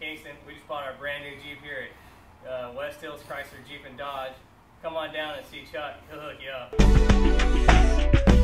Kingston. We just bought our brand new Jeep here at West Hills Chrysler Jeep and Dodge. Come on down and see Chuck. He'll hook you up.